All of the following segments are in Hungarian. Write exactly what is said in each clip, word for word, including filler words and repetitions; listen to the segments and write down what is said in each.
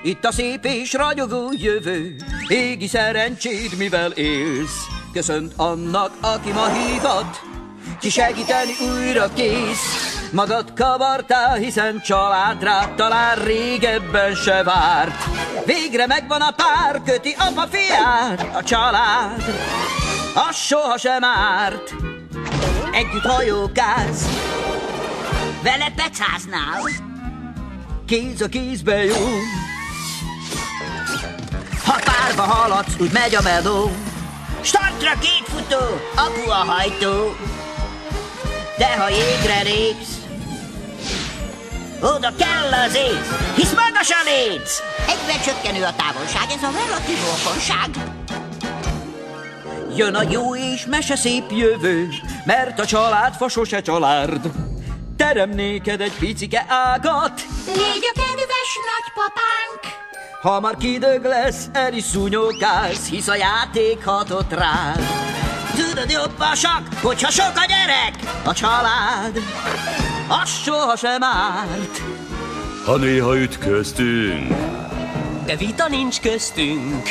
Itt a szép és ragyogó jövő, égi szerencséd, mivel élsz. Köszönt annak, aki ma hívott, ki segíteni újra kész. Magad kavartál, hiszen család rád talán régebben se várt. Végre megvan a pár, köti apa fiát, a család, az sohasem árt. Együtt hajókáz, vele pecáznál, kéz a kézbe jó. Ha párba haladsz, úgy megy a meló. Startra két futó, apu a hajtó. De ha jégre lépsz, oda kell az ész, hisz magas a léc. Egyre csökkenő a távolság, ez a relatív rokonság. Jön a jó és mese szép jövő, mert a család fa sose család. Terem néked egy picike ágat, légy a kedves nagypapánk. Ha már kidög lesz, el is szúnyogálsz, hisz a játék hatott rád. Tudod jobb a sakk, hogyha sok a gyerek, a család, az sohasem árt. Ha néha ütköztünk, de vita nincs köztünk.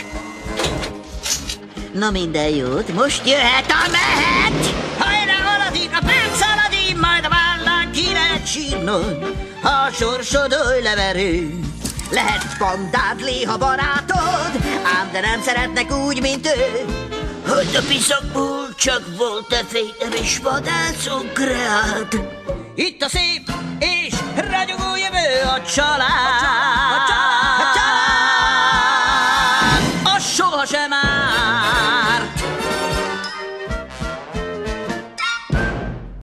Na minden jót, most jöhet a mehet. Hajrá Aladdin, a princ Aladdin, majd a vállán ki lehet sírnod, ha a sorsod oly leverő. Lehet pandád, léha barátod, ám de nem szeretnek úgy, mint ő. Hogy a piszakból csak volt-e fényem és vadászok kreált. Itt a szép és ragyogó jövő, a család,